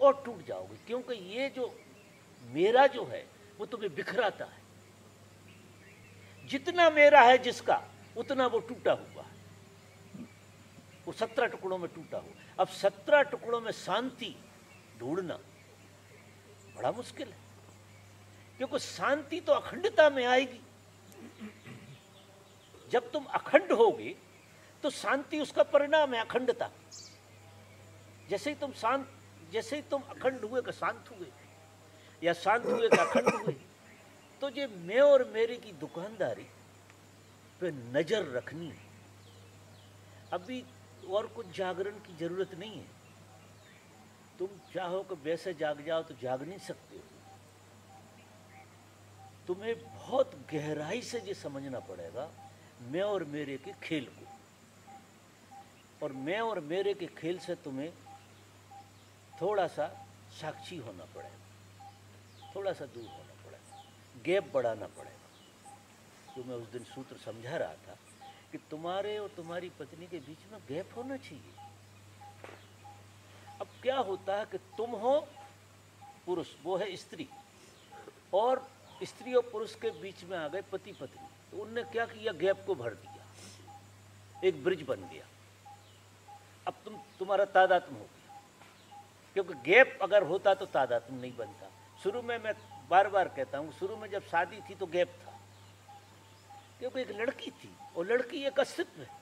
और टूट जाओगे, क्योंकि ये जो मेरा जो है वो तुम्हें बिखराता है। जितना मेरा है जिसका, उतना वो टूटा हुआ है, वो 17 टुकड़ों में टूटा हुआ। अब 17 टुकड़ों में शांति ढूंढना बड़ा मुश्किल है, क्योंकि शांति तो अखंडता में आएगी। जब तुम अखंड होगे तो शांति उसका परिणाम है, अखंडता। जैसे ही तुम अखंड हुए का शांत हुए, या शांत हुए का अखंड हुए, तो ये मैं और मेरे की दुकानदारी पे नजर रखनी है। अभी और कुछ जागरण की जरूरत नहीं है। तुम चाहो कि वैसे जाग जाओ तो जाग नहीं सकते हो। तुम्हें बहुत गहराई से ये समझना पड़ेगा मैं और मेरे के खेल को, और मैं और मेरे के खेल से तुम्हें थोड़ा सा साक्षी होना पड़ेगा, थोड़ा सा दूर होना पड़ेगा, गैप बढ़ाना पड़ेगा। जो मैं उस दिन सूत्र समझा रहा था कि तुम्हारे और तुम्हारी पत्नी के बीच में गैप होना चाहिए। अब क्या होता है कि तुम हो पुरुष, वो है स्त्री, और स्त्री और पुरुष के बीच में आ गए पति पत्नी, तो उनने क्या किया, गैप को भर दिया, एक ब्रिज बन गया। अब तुम्हारा तादात्म हो गया, क्योंकि गैप अगर होता तो तादात्म नहीं बनता। शुरू में मैं बार बार कहता हूं, शुरू में जब शादी थी तो गैप था, क्योंकि एक लड़की थी और लड़की एक अस्तित्व है,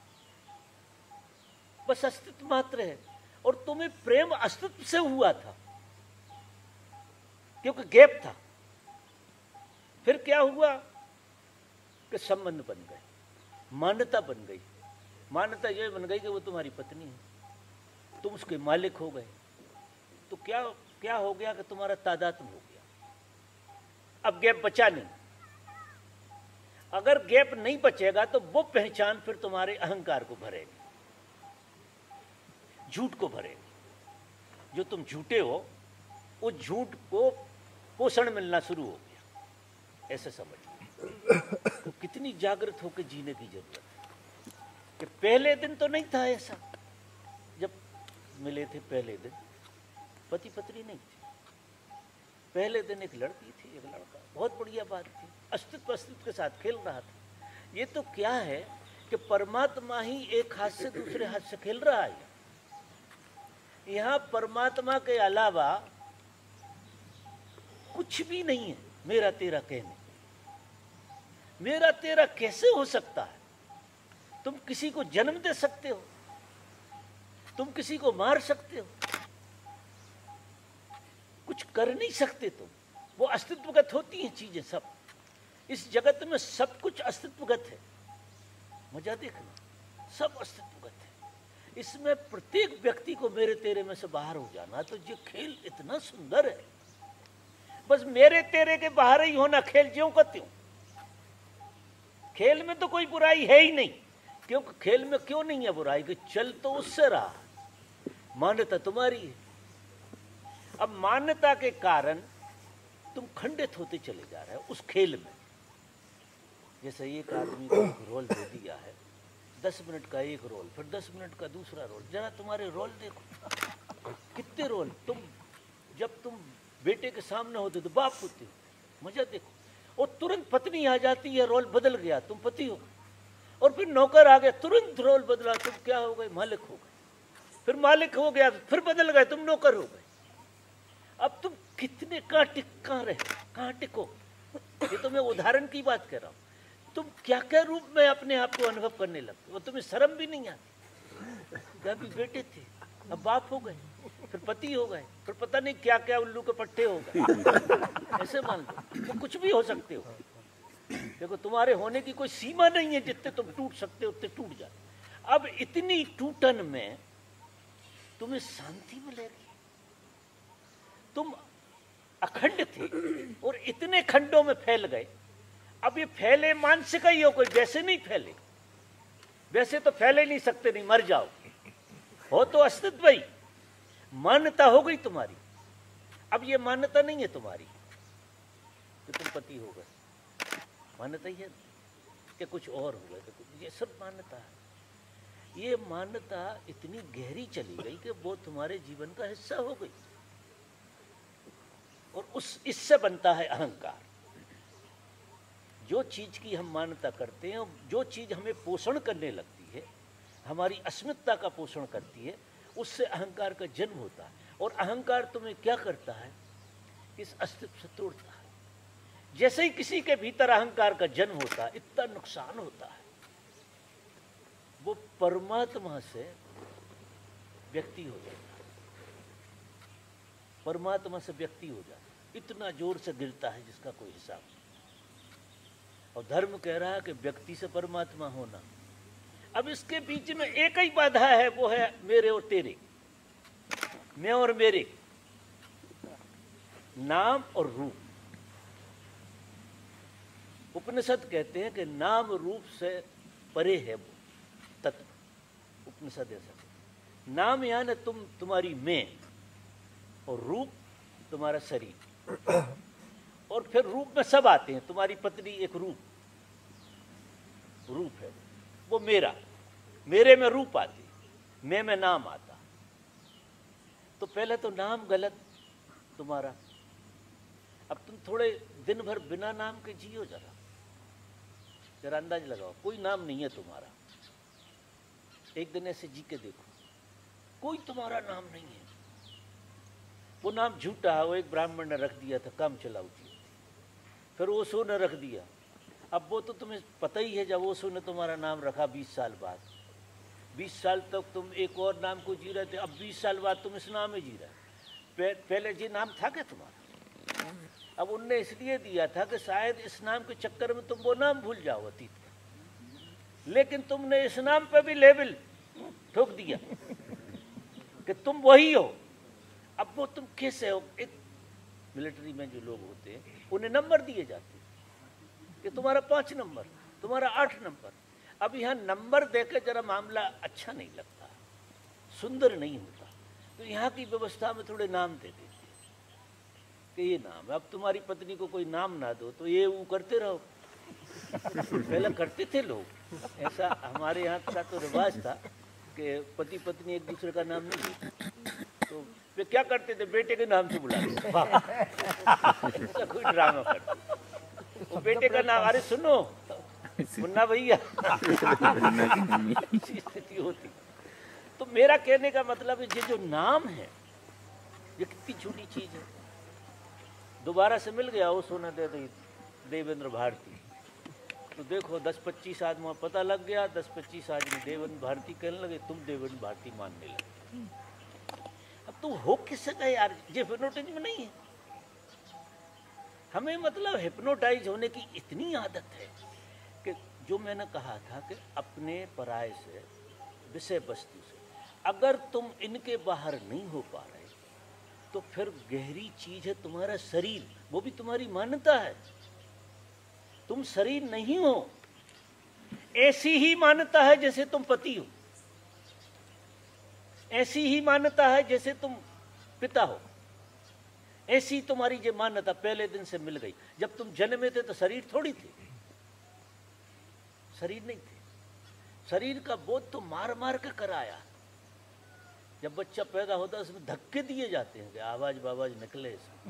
बस अस्तित्व मात्र है। और तुम्हें प्रेम अस्तित्व से हुआ था, क्योंकि गैप था। फिर क्या हुआ कि संबंध बन गए, मान्यता बन गई। मान्यता यह बन गई कि वो तुम्हारी पत्नी है, तुम उसके मालिक हो गए। तो क्या हो गया कि तुम्हारा तादात्म्य हो गया। अब गैप बचा नहीं। अगर गैप नहीं बचेगा तो वो पहचान फिर तुम्हारे अहंकार को भरेगी, झूठ को भरेगी। जो तुम झूठे हो, उस झूठ को पोषण मिलना शुरू हो गया, ऐसे समझ। तो कितनी जागृत होकर जीने की जरूरत है कि पहले दिन तो नहीं था ऐसा। जब मिले थे पहले दिन पति पत्नी नहीं थी, पहले दिन एक लड़की थी एक लड़का, बहुत बढ़िया बात थी, अस्तित्व के साथ खेल रहा था। ये तो क्या है कि परमात्मा ही एक हाथ से दूसरे हाथ से खेल रहा है। यहां परमात्मा के अलावा कुछ भी नहीं है। मेरा तेरा कहने, मेरा तेरा कैसे हो सकता है? तुम किसी को जन्म दे सकते हो, तुम किसी को मार सकते हो, कुछ कर नहीं सकते तुम। वो अस्तित्वगत होती हैं चीजें सब। इस जगत में सब कुछ अस्तित्वगत है। मजा देखना, सब अस्तित्वगत है। इसमें प्रत्येक व्यक्ति को मेरे तेरे में से बाहर हो जाना, तो ये खेल इतना सुंदर है। बस मेरे तेरे के बाहर ही होना खेल, ज्यों का त्यों। खेल में तो कोई बुराई है ही नहीं, क्योंकि खेल में क्यों नहीं है बुराई कि चल तो उससे रहा, मान्यता तुम्हारी है। अब मान्यता के कारण तुम खंडित होते चले जा रहे हो उस खेल में। जैसे एक आदमी को एक रोल दे दिया है, 10 मिनट का एक रोल, फिर 10 मिनट का दूसरा रोल। जरा तुम्हारे रोल देखो, कितने रोल। जब तुम बेटे के सामने होते तो बाप होते हो, मजा देखो। और तुरंत पत्नी आ जाती है, रोल बदल गया, तुम पति हो। और फिर नौकर आ गया, तुरंत रोल बदला, तुम क्या हो गए? मालिक हो गए। फिर मालिक हो गया, फिर बदल गए, तुम नौकर हो गए। अब तुम कितने कहां रहे, कहां टिको? ये तो मैं उदाहरण की बात कर रहा हूं। तुम क्या क्या रूप में अपने आप को अनुभव करने लगते हो, तुम्हें शर्म भी नहीं आती। अभी बेटे थे, अब बाप हो गए, फिर पति हो गए, फिर पता नहीं क्या क्या उल्लू के पट्टे हो गए। ऐसे मान लो तो कुछ भी हो सकते हो। देखो तुम्हारे होने की कोई सीमा नहीं है, जितने तुम टूट सकते हो उतने टूट जाते। अब इतनी टूटन में तुम्हें शांति मिलेगी। तुम अखंड थे और इतने खंडों में फैल गए। अब ये फैले मानसिक ही हो, कोई वैसे नहीं फैले। वैसे तो फैले नहीं सकते, नहीं मर जाओ। हो तो अस्तित्व ही, मान्यता हो गई तुम्हारी। अब ये मान्यता नहीं है तुम्हारी कि तुम पति हो गए, मान्यता ही है कि कुछ और हो गए। ये सब मान्यता है। ये मान्यता इतनी गहरी चली गई कि वो तुम्हारे जीवन का हिस्सा हो गई। और उस इससे बनता है अहंकार। जो चीज की हम मान्यता करते हैं, जो चीज हमें पोषण करने लगती है, हमारी अस्मिता का पोषण करती है, उससे अहंकार का जन्म होता है। और अहंकार तुम्हें क्या करता है? इस अस्तित्व से तोड़ता है। जैसे ही किसी के भीतर अहंकार का जन्म होता है, इतना नुकसान होता है, वो परमात्मा से व्यक्ति हो जाता है, परमात्मा से व्यक्ति हो जाता है, इतना जोर से गिरता है जिसका कोई हिसाब नहीं। और धर्म कह रहा है कि व्यक्ति से परमात्मा होना। अब इसके बीच में एक ही बाधा है, वो है मेरे और तेरे, मैं और मेरे, नाम और रूप। उपनिषद कहते हैं कि नाम रूप से परे है वो तत्व। उपनिषद ऐसा कहते हैं। नाम यानी तुम्हारी मैं, और रूप तुम्हारा शरीर। और फिर रूप में सब आते हैं। तुम्हारी पत्नी एक रूप है, वो मेरा, मेरे में रूप आती, मैं में नाम आता। तो पहले तो नाम गलत तुम्हारा। अब तुम थोड़े दिन भर बिना नाम के जियो, जरा अंदाज लगाओ, कोई नाम नहीं है तुम्हारा। एक दिन ऐसे जी के देखो, कोई तुम्हारा नाम नहीं है। वो नाम झूठा है, वो एक ब्राह्मण ने रख दिया था, काम चलाऊ थी। फिर ओशो ने रख दिया। अब वो तो तुम्हें पता ही है, जब ओशो ने तुम्हारा नाम रखा 20 साल बाद, 20 साल तक तुम एक और नाम को जी रहे थे, अब 20 साल बाद तुम इस नाम में जी रहे। पहले जी नाम था क्या तुम्हारा? अब उनने इसलिए दिया था कि शायद इस नाम के चक्कर में तुम वो नाम भूल जाओ अतीत का। लेकिन तुमने इस नाम पे भी लेबल ठोक दिया कि तुम वही हो। अब वो तुम कैसे हो? एक मिलिट्री में जो लोग होते हैं, उन्हें नंबर दिए जाते हैं कि तुम्हारा 5 नंबर, तुम्हारा 8 नंबर। अब यहाँ नंबर देकर जरा मामला अच्छा नहीं लगता, सुंदर नहीं होता। तो यहाँ की व्यवस्था में थोड़े नाम दे देते कि ये नाम। अब तुम्हारी पत्नी को कोई नाम ना दो तो ये वो करते रहो। पहले करते थे लोग ऐसा। हमारे यहाँ का तो रिवाज था कि पति पत्नी एक दूसरे का नाम नहीं देते, तो वे क्या करते थे, बेटे के नाम से बुलाते। ऐसा कोई ड्रामा करते। वो बेटे का नाम, अरे सुनो मुन्ना भैया, ऐसी स्थिति होती। तो मेरा कहने का मतलब है, ये जो नाम है, ये कितनी छोटी चीज है। दोबारा से मिल गया, वो सोना दे दी देवेंद्र भारती। तो देखो 10-25 आदमी पता लग गया, 10-25 आदमी देवेंद्र भारती कहने लगे, तुम देवेंद्र भारती मानने लगे। अब तू हो किससे गए यार? ये हिप्नोटिज्म नहीं है। हमें मतलब हिप्नोटाइज होने की इतनी आदत है कि जो मैंने कहा था कि अपने पराये से, विषय वस्तु से अगर तुम इनके बाहर नहीं हो पा रहे, तो फिर गहरी चीज है तुम्हारा शरीर, वो भी तुम्हारी मान्यता है। तुम शरीर नहीं हो। ऐसी ही मान्यता है जैसे तुम पति हो, ऐसी ही मान्यता है जैसे तुम पिता हो। ऐसी तुम्हारी जो मान्यता पहले दिन से मिल गई। जब तुम जन्मे थे तो शरीर थोड़ी थे, शरीर नहीं थे। शरीर का बोध तो मार मार के कराया। जब बच्चा पैदा होता है उसमें धक्के दिए जाते हैं कि आवाज बावाज निकले,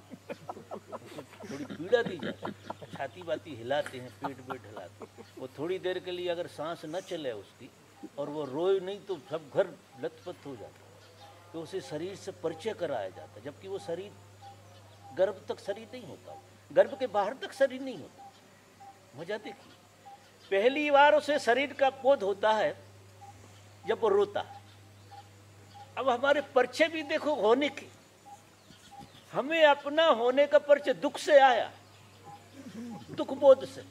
थोड़ी पीड़ा दी जाती है, छाती बाती हिलाते हैं, पेट वेट हिलाते हैं। वो थोड़ी देर के लिए अगर सांस न चले उसकी और वो रोए नहीं तो सब घर लथपथ हो जाता है। तो उसे शरीर से परिचय कराया जाता है, जबकि वो शरीर गर्भ तक शरीर नहीं होता, गर्भ के बाहर तक शरीर नहीं होता। मजा देखिए, पहली बार उसे शरीर का बोध होता है जब वो रोता है। अब हमारे परिचय भी देखो होने की, हमें अपना होने का परिचय दुख से आया, दुख बोध से।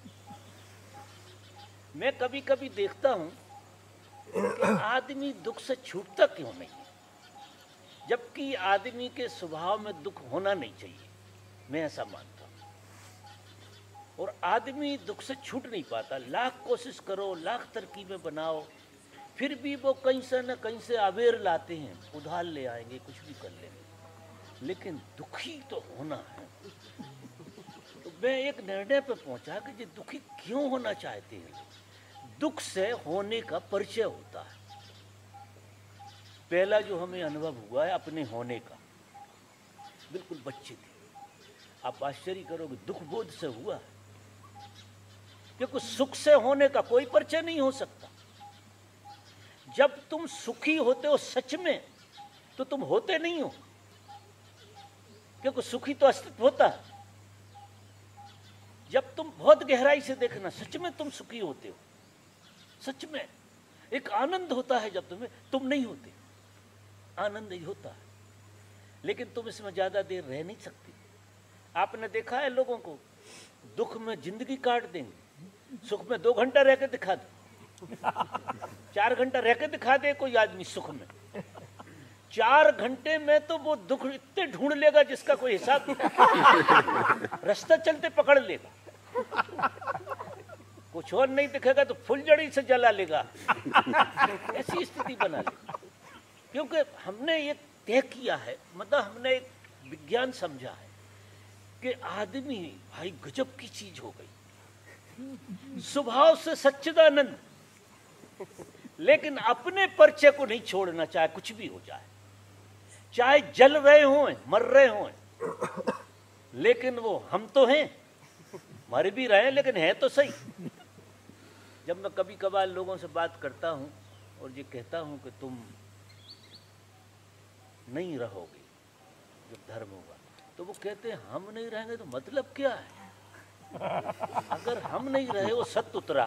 मैं कभी कभी देखता हूं कि आदमी दुख से छूटता क्यों नहीं है, जबकि आदमी के स्वभाव में दुख होना नहीं चाहिए। मैं ऐसा मानता हूं। और आदमी दुख से छूट नहीं पाता। लाख कोशिश करो, लाख तरकीबें बनाओ, फिर भी वो कहीं से न कहीं से अवेयर लाते हैं, उधार ले आएंगे, कुछ भी कर लेंगे, लेकिन दुखी तो होना है। तो मैं एक निर्णय पे पहुंचा कि ये दुखी क्यों होना चाहते हैं। दुख से होने का परिचय होता है। पहला जो हमें अनुभव हुआ है अपने होने का, बिल्कुल बच्चे थे, आप आश्चर्य करोगे, दुख बोध से हुआ है। क्योंकि सुख से होने का कोई परिचय नहीं हो सकता। जब तुम सुखी होते हो सच में, तो तुम होते नहीं हो, क्योंकि सुखी तो अस्तित्व होता है। जब तुम बहुत गहराई से देखना, सच में तुम सुखी होते हो, सच में एक आनंद होता है। जब तुम नहीं होते, आनंद ही होता है, लेकिन तुम इसमें ज्यादा देर रह नहीं सकती। आपने देखा है लोगों को, दुख में जिंदगी काट देंगे, सुख में 2 घंटा रह के दिखा दे, 4 घंटा रह के दिखा दे कोई आदमी सुख में, 4 घंटे में तो वो दुख इतने ढूंढ लेगा जिसका कोई हिसाब नहीं। रास्ता चलते पकड़ लेगा, कुछ और नहीं दिखेगा तो फुलझड़ी से जला लेगा। ऐसी स्थिति बना लेगा। क्योंकि हमने ये तय किया है, मतलब हमने एक विज्ञान समझा है कि आदमी भाई गजब की चीज हो गई, स्वभाव से सच्चिदानंद, लेकिन अपने परिचय को नहीं छोड़ना, चाहे कुछ भी हो जाए, चाहे जल रहे हों, मर रहे हों, लेकिन वो हम तो हैं, मर भी रहे हैं लेकिन हैं तो सही। जब मैं कभी कभार लोगों से बात करता हूं और ये कहता हूं कि तुम नहीं रहोगे जब धर्म होगा, तो वो कहते हैं हम नहीं रहेंगे तो मतलब क्या है? अगर हम नहीं रहे, वो सत्य उतरा,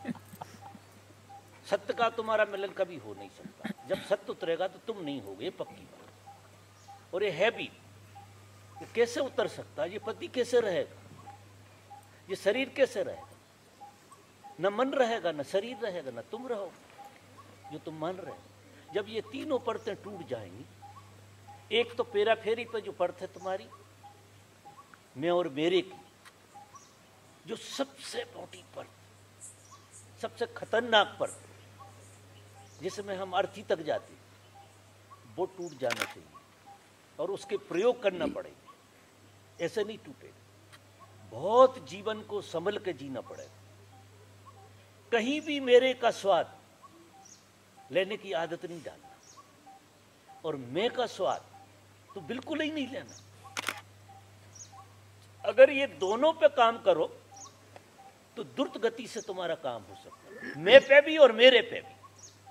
सत्य का तुम्हारा मिलन कभी हो नहीं सकता। जब सत्य उतरेगा तो तुम नहीं होगे, पक्की बात। और ये है भी, ये कैसे उतर सकता है? ये पति कैसे रहेगा? ये शरीर कैसे रहेगा? न मन रहेगा, न शरीर रहेगा, न तुम रहोगे जो तुम मान रहे हो। जब ये तीनों परतें टूट जाएंगी, एक तो पेरा फेरी पे जो परत है तुम्हारी, मैं और मेरे की, जो सबसे मोटी परत, सबसे खतरनाक परत, जिसमें हम अर्थी तक जाते, वो टूट जाना चाहिए और उसके प्रयोग करना पड़ेगा। ऐसे नहीं टूटेगा, बहुत जीवन को संभल के जीना पड़ेगा। कहीं भी मेरे का स्वाद लेने की आदत नहीं डालना, और मैं का स्वाद तो बिल्कुल ही नहीं लेना। अगर ये दोनों पे काम करो तो द्रुत गति से तुम्हारा काम हो सकता है, मैं पे भी और मेरे पे भी।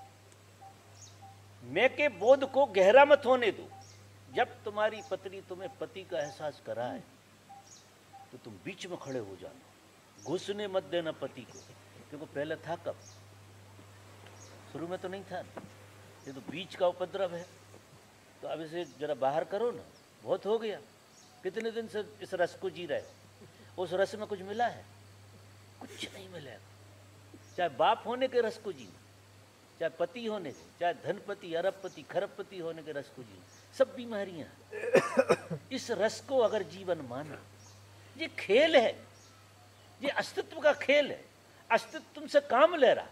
मैं के बोध को गहरा मत होने दो। जब तुम्हारी पत्नी तुम्हें पति का एहसास कराए तो तुम बीच में खड़े हो जाना, घुसने मत देना पति को, क्योंकि पहले था कब? शुरू में तो नहीं था, ये तो बीच का उपद्रव है। तो अब इसे जरा बाहर करो ना, बहुत हो गया। कितने दिन से इस रस को जी रहे हो, उस रस में कुछ मिला है? कुछ नहीं मिलेगा। चाहे बाप होने के रस को जीना, चाहे पति होने के, चाहे धनपति, अरबपति, खरबपति होने के रस को जीना, सब बीमारियां। इस रस को अगर जीवन माना, ये खेल है, ये अस्तित्व का खेल है। अस्तित्व तुमसे काम ले रहा,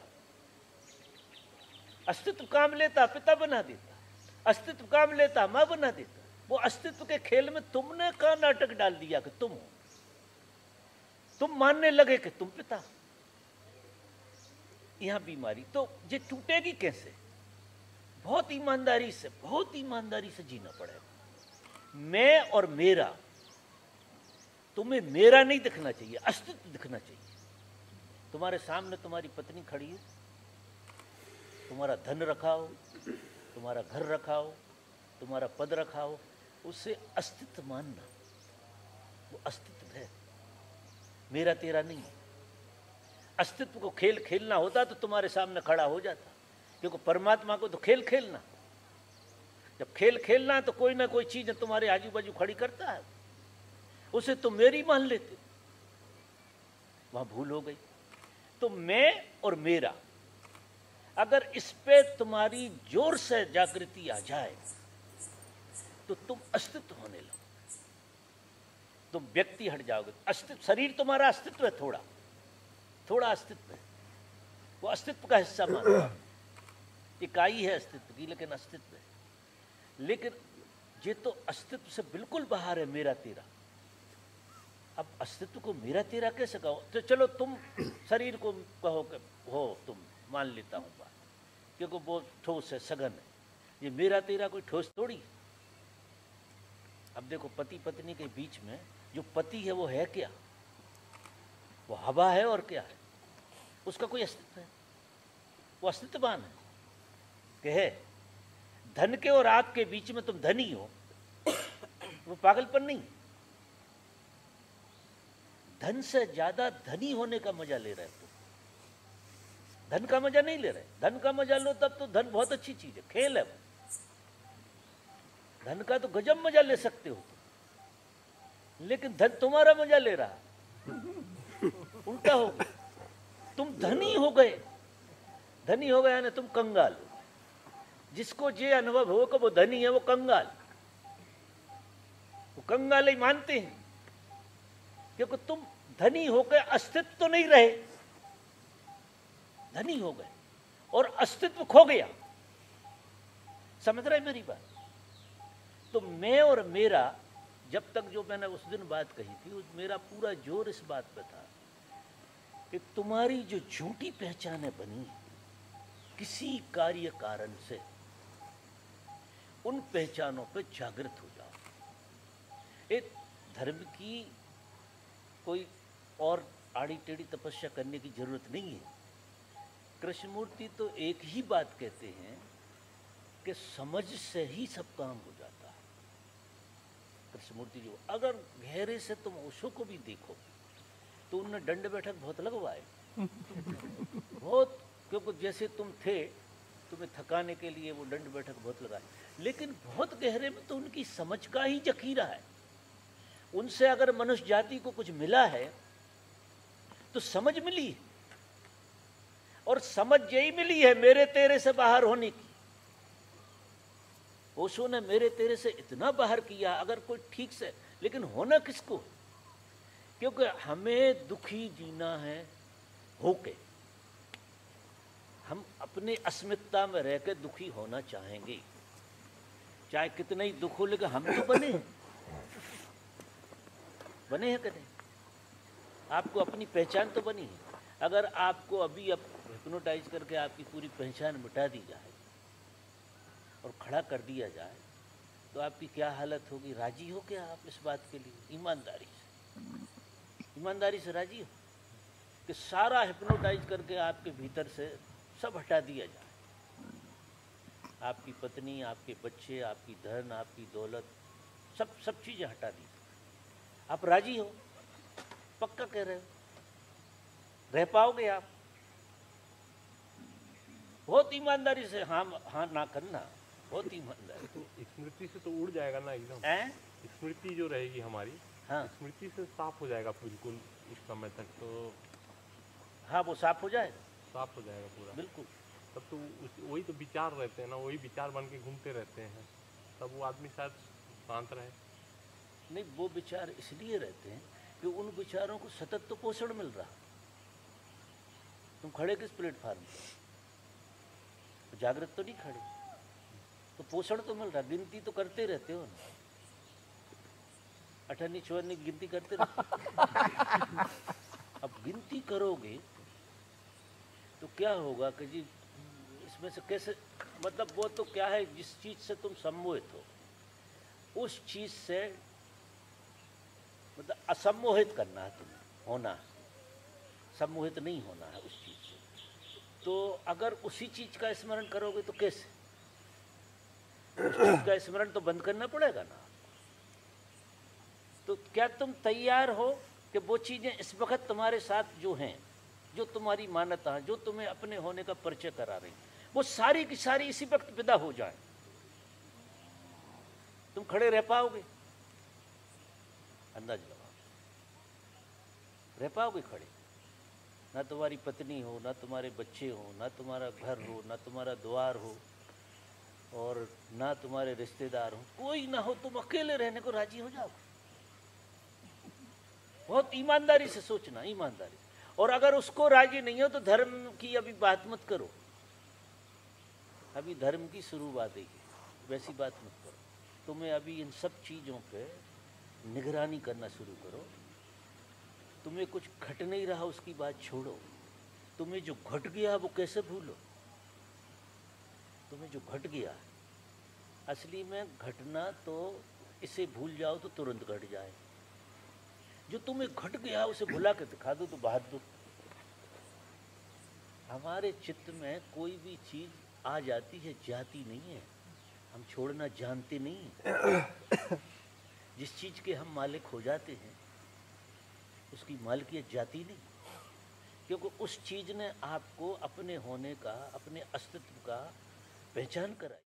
अस्तित्व काम लेता पिता बना देता, अस्तित्व काम लेता मां बना देता। वो अस्तित्व के खेल में तुमने का नाटक डाल दिया कि तुम हो, तुम मानने लगे कि तुम पिता। यहां बीमारी तो ये टूटेगी कैसे? बहुत ईमानदारी से, बहुत ईमानदारी से जीना पड़ेगा। मैं और मेरा, तुम्हें मेरा नहीं दिखना चाहिए, अस्तित्व दिखना चाहिए। तुम्हारे सामने तुम्हारी पत्नी खड़ी है, तुम्हारा धन रखा हो, तुम्हारा घर रखा हो, तुम्हारा पद रखा हो, उसे अस्तित्व मानना, वो अस्तित्व है, मेरा तेरा नहीं है। अस्तित्व को खेल खेलना होता तो तुम्हारे सामने खड़ा हो जाता, क्योंकि परमात्मा को तो खेल खेलना। जब खेल खेलना है तो कोई ना कोई चीज तुम्हारे आजू बाजू खड़ी करता है, उसे तुम मेरी मान लेते, वहां भूल हो गई। तो मैं और मेरा, अगर इस पे तुम्हारी जोर से जागृति आ जाए तो तुम अस्तित्व होने लगोगे, तुम व्यक्ति हट जाओगे। अस्तित्व, शरीर तुम्हारा अस्तित्व है, थोड़ा थोड़ा अस्तित्व है, वो अस्तित्व का हिस्सा मानो, इकाई है अस्तित्व की, लेकिन अस्तित्व है। लेकिन ये तो अस्तित्व से बिल्कुल बाहर है, मेरा तेरा। अब अस्तित्व को मेरा तेरा कैसे कहो? तो चलो तुम शरीर को कहो कि हो तुम, मान लेता हूं बात, क्योंकि वो ठोस है, सघन है। ये मेरा तेरा कोई ठोस थोड़ी, अब देखो पति पत्नी के बीच में जो पति है वो है क्या? वो हवा है और क्या है? उसका कोई अस्तित्व है? वो अस्तित्ववान है कि है? धन के और आपके बीच में तुम धनी हो, वो पागलपन नहीं। धन से ज्यादा धनी होने का मजा ले रहे हो। धन का मजा नहीं ले रहे। धन का मजा लो तब तो धन बहुत अच्छी चीज है, खेल है वो। धन का तो गजब मजा ले सकते हो तुम, लेकिन धन तुम्हारा मजा ले रहा। उल्टा हो गया, तुम धनी हो गए। धनी हो गया ना तुम कंगाल हो। जिसको ये अनुभव हो कि वो धनी है वो कंगाल, वो कंगाल ही मानते हैं, क्योंकि तुम धनी हो गए, अस्तित्व तो नहीं रहे। धनी हो गए और अस्तित्व खो गया। समझ रहे मेरी बात? तो मैं और मेरा, जब तक जो मैंने उस दिन बात कही थी, मेरा पूरा जोर इस बात पे था कि तुम्हारी जो झूठी पहचानें बनी किसी कार्य कारण से, उन पहचानों पे जागृत हो जाओ। एक धर्म की कोई और आड़ी टेढ़ी तपस्या करने की जरूरत नहीं है। कृष्णमूर्ति तो एक ही बात कहते हैं कि समझ से ही सब काम हो जाता है। कृष्णमूर्ति जो, अगर गहरे से तुम ओशो को भी देखो तो उनने दंड बैठक बहुत लगवाए बहुत, क्योंकि जैसे तुम थे, तुम्हें थकाने के लिए वो दंड बैठक बहुत लगाए, लेकिन बहुत गहरे में तो उनकी समझ का ही जखीरा है। उनसे अगर मनुष्य जाति को कुछ मिला है तो समझ मिली, और समझ यही मिली है मेरे तेरे से बाहर होने की। ओशो ने मेरे तेरे से इतना बाहर किया, अगर कोई ठीक से, लेकिन होना किसको? क्योंकि हमें दुखी जीना है होके, हम अपने अस्मिता में रह के दुखी होना चाहेंगे, चाहे कितना ही दुख हो, लेकिन हम तो बने हैं। बने हैं कदे? आपको अपनी पहचान तो बनी है। अगर आपको अभी अब हिप्नोटाइज करके आपकी पूरी पहचान मिटा दी जाए और खड़ा कर दिया जाए तो आपकी क्या हालत होगी? राजी हो क्या आप इस बात के लिए? ईमानदारी से राजी हो कि सारा हिप्नोटाइज करके आपके भीतर से सब हटा दिया जाए? आपकी पत्नी, आपके बच्चे, आपकी धन, आपकी दौलत, सब चीजें हटा दी। आप राजी हो? पक्का कह रहे हो? रह पाओगे आप? बहुत ईमानदारी से हाँ ना करना, बहुत ईमानदारी। तो स्मृति से तो उड़ जाएगा ना एकदम। स्मृति जो रहेगी हमारी, हाँ, स्मृति से साफ हो जाएगा बिल्कुल उस समय तक। तो हाँ, वो साफ हो जाएगा, साफ हो जाएगा पूरा बिल्कुल। तब तो वही तो विचार रहते हैं ना, वही विचार बन के घूमते रहते हैं, तब वो आदमी शायद शांत रहे। नहीं, वो विचार इसलिए रहते हैं कि उन विचारों को सतत तो पोषण मिल रहा। तुम खड़े किस प्लेटफार्म पर? तो जागृत तो नहीं खड़े, तो पोषण तो मिल रहा। गिनती तो करते रहते हो ना, 18 24 की गिनती करते रहते। अब गिनती करोगे तो क्या होगा कि जी इसमें से कैसे, मतलब वो तो क्या है, जिस चीज से तुम सम्मोहित हो उस चीज से मतलब असम्मोहित करना है तुम्हें, होना है, सम्मोहित नहीं होना है उस चीज से। तो अगर उसी चीज का स्मरण करोगे तो कैसे? उस चीज का स्मरण तो बंद करना पड़ेगा ना। तो क्या तुम तैयार हो कि वो चीजें इस वक्त तुम्हारे साथ जो हैं, जो तुम्हारी मान्यता, जो तुम्हें अपने होने का परिचय करा रही, वो सारी की सारी इसी वक्त विदा हो जाए? तुम खड़े रह पाओगे? अंदाज लगाओ, रह पाओगे खड़े? ना तुम्हारी पत्नी हो, ना तुम्हारे बच्चे हो, ना तुम्हारा घर हो, ना तुम्हारा द्वार हो, और ना तुम्हारे रिश्तेदार हो, कोई ना हो, तुम अकेले रहने को राजी हो जाओ? बहुत ईमानदारी से सोचना, ईमानदारी। और अगर उसको राजी नहीं हो तो धर्म की अभी बात मत करो, अभी धर्म की शुरुआत है, वैसी बात मत करो। तुम्हें अभी इन सब चीज़ों पे निगरानी करना शुरू करो। तुम्हें कुछ घट नहीं रहा उसकी बात छोड़ो, तुम्हें जो घट गया वो कैसे भूलो? तुम्हें जो घट गया, असली में घटना तो इसे भूल जाओ तो तुरंत घट जाए। जो तुम्हें घट गया उसे भुला के दिखा दो तो बहादुर। हमारे चित्त में कोई भी चीज आ जाती है, जाती नहीं है। हम छोड़ना जानते नहीं हैं। जिस चीज के हम मालिक हो जाते हैं उसकी मालिकियत जाती नहीं, क्योंकि उस चीज ने आपको अपने होने का, अपने अस्तित्व का पहचान कराई।